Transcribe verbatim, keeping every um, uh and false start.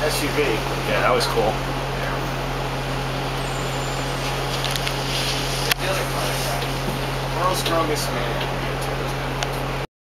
S U V. Yeah, that was cool. World's strongest man.